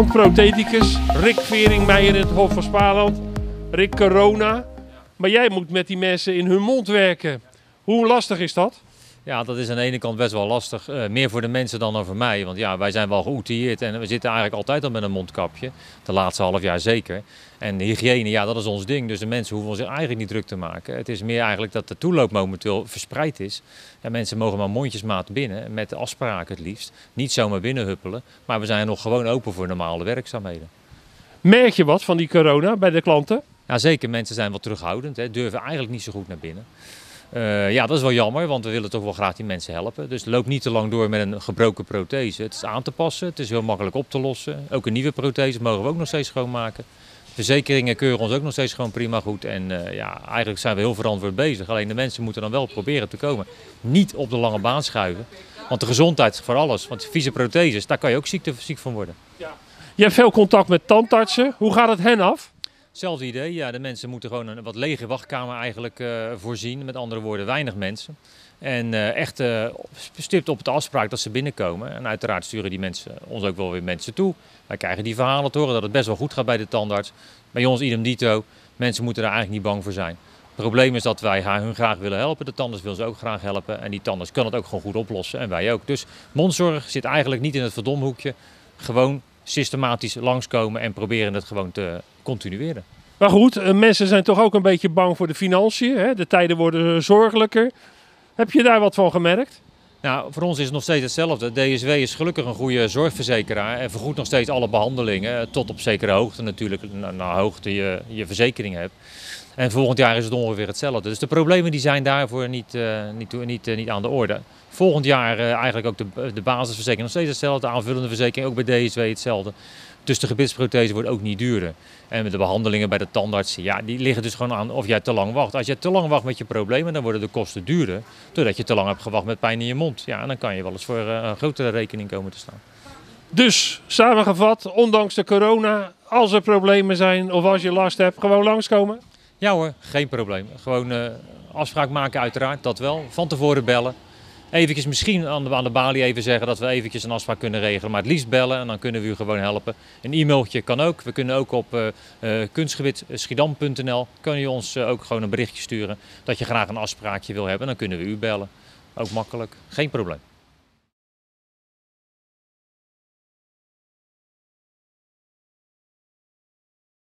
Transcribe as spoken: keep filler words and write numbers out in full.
tandprotheticus, Rick Veringmeijer in het Hof van Spaarland. Rick, corona. Maar jij moet met die mensen in hun mond werken. Hoe lastig is dat? Ja, dat is aan de ene kant best wel lastig. Uh, meer voor de mensen dan over mij. Want ja, wij zijn wel geoutilleerd en we zitten eigenlijk altijd al met een mondkapje. De laatste half jaar zeker. En de hygiëne, ja, dat is ons ding. Dus de mensen hoeven zich eigenlijk niet druk te maken. Het is meer eigenlijk dat de toeloop momenteel verspreid is. Ja, mensen mogen maar mondjesmaat binnen, met de afspraken het liefst. Niet zomaar binnenhuppelen. Maar we zijn nog gewoon open voor normale werkzaamheden. Merk je wat van die corona bij de klanten? Ja, zeker. Mensen zijn wat terughoudend. Hè. Durven eigenlijk niet zo goed naar binnen. Uh, ja, dat is wel jammer, want we willen toch wel graag die mensen helpen. Dus loop niet te lang door met een gebroken prothese. Het is aan te passen, het is heel makkelijk op te lossen. Ook een nieuwe prothese mogen we ook nog steeds schoonmaken. Verzekeringen keuren ons ook nog steeds gewoon prima goed. En uh, ja, eigenlijk zijn we heel verantwoord bezig. Alleen de mensen moeten dan wel proberen te komen. Niet op de lange baan schuiven. Want de gezondheid is voor alles. Want vieze protheses, daar kan je ook ziek, ziek van worden. Ja. Je hebt veel contact met tandartsen. Hoe gaat het hen af? Hetzelfde idee, ja, de mensen moeten gewoon een wat lege wachtkamer eigenlijk uh, voorzien. Met andere woorden, weinig mensen. En uh, echt uh, stipt op de afspraak dat ze binnenkomen. En uiteraard sturen die mensen ons ook wel weer mensen toe. Wij krijgen die verhalen te horen dat het best wel goed gaat bij de tandarts. Bij ons idem dito, mensen moeten daar eigenlijk niet bang voor zijn. Het probleem is dat wij hun graag willen helpen. De tandarts wil ze ook graag helpen. En die tandarts kan het ook gewoon goed oplossen en wij ook. Dus mondzorg zit eigenlijk niet in het verdomhoekje. Gewoon systematisch langskomen en proberen het gewoon te continueren. Maar goed, mensen zijn toch ook een beetje bang voor de financiën. Hè? De tijden worden zorgelijker. Heb je daar wat van gemerkt? Nou, voor ons is het nog steeds hetzelfde. D S W is gelukkig een goede zorgverzekeraar en vergoedt nog steeds alle behandelingen. Tot op zekere hoogte natuurlijk, naar hoogte je, je verzekering hebt. En volgend jaar is het ongeveer hetzelfde. Dus de problemen die zijn daarvoor niet, uh, niet, niet, uh, niet aan de orde. Volgend jaar uh, eigenlijk ook de, de basisverzekering nog steeds hetzelfde. De aanvullende verzekering ook bij D S W hetzelfde. Dus de gebitsprothese wordt ook niet duurder. En met de behandelingen bij de tandartsen, ja, die liggen dus gewoon aan of jij te lang wacht. Als je te lang wacht met je problemen, dan worden de kosten duurder. Doordat je te lang hebt gewacht met pijn in je mond. Ja, en dan kan je wel eens voor uh, een grotere rekening komen te staan. Dus, samengevat, ondanks de corona, als er problemen zijn of als je last hebt, gewoon langskomen? Ja hoor, geen probleem. Gewoon uh, afspraak maken uiteraard, dat wel. Van tevoren bellen. Eventjes misschien aan de, aan de balie even zeggen dat we eventjes een afspraak kunnen regelen. Maar het liefst bellen en dan kunnen we u gewoon helpen. Een e-mailtje kan ook. We kunnen ook op uh, uh, kunstgebied schiedam punt n l kun je ons uh, ook gewoon een berichtje sturen dat je graag een afspraakje wil hebben. Dan kunnen we u bellen. Ook makkelijk. Geen probleem.